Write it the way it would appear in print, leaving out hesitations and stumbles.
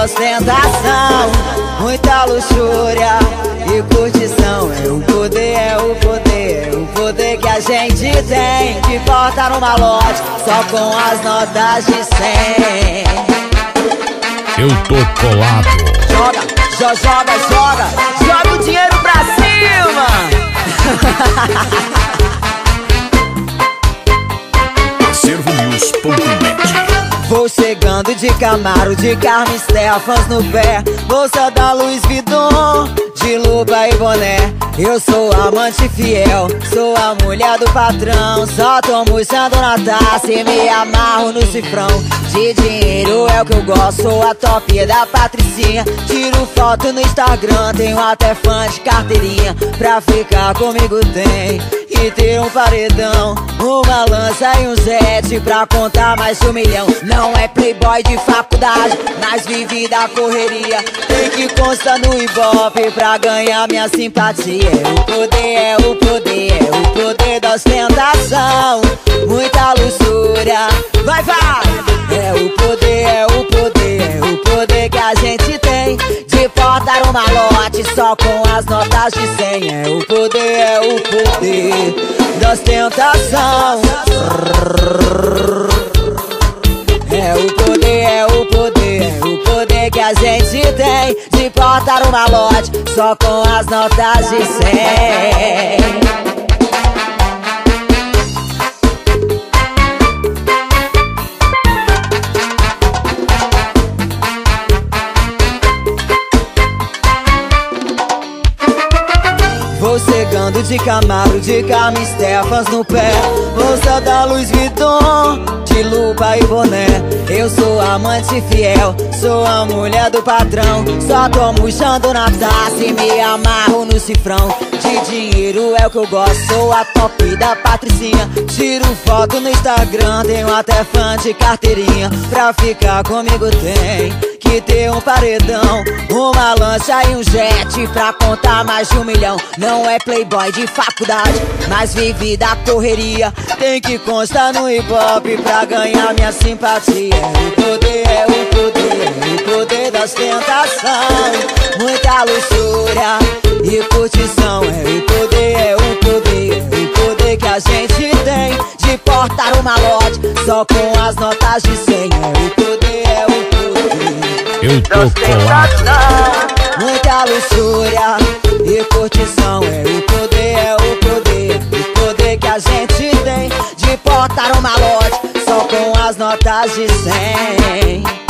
da ostentação, muita luxúria e curtição. É o poder, é o poder, é o poder que a gente tem de portar no malote só com as notas de 100. Eu tô colado. Joga o dinheiro pra cima. Acervonews.net. Vou chegando de Camaro, de Carmen Stephans no pé, bolsa da Louis Vuitton, de lupa e boné. Eu sou amante fiel, sou a mulher do patrão, só tô murchando na taça e me amarro no cifrão. De dinheiro é o que eu gosto, sou a top da Patricinha. Tiro foto no Instagram, tenho até fã de carteirinha. Pra ficar comigo tem que ter um paredão, uma lança e um jet pra contar mais de 1 milhão. Não é playboy de faculdade, mas vive da correria. Tem que constar no Ibope pra ganhar minha simpatia. É o poder, é o poder, é o poder da ostentação, muita luxúria. Vai! É o poder, é o poder, é o poder que a gente tem de portar um malote só com as notas de 100. É o poder da ostentação. É o poder, é o poder, é o poder que a gente tem de portar um malote só com as notas de 100. Vou chegando de Camaro, de Carmen Stephans no pé, bolsa da Louis Vuitton, de lupa e boné. Eu sou amante fiel, sou a mulher do patrão, só tô murchando na taça e me amarro no cifrão. De dinheiro é o que eu gosto, sou a top da Patricinha. Tiro foto no Instagram, tenho até fã de carteirinha. Pra ficar comigo tem que ter um paredão, uma lancha e um jet pra contar mais de 1 milhão. Não é playboy de faculdade, mas vive da correria. Tem que constar no Ibope pra ganhar minha simpatia. É o poder, é o poder, é o poder da ostentação, muita luxúria e curtição. É o poder, é o poder, é o poder que a gente tem de portar um malote só com as notas de 100. É o poder, é o poder. Eu tô colado. Muita luxúria e curtição. É o poder, é o poder, o poder que a gente tem de portar um malote só com as notas de 100.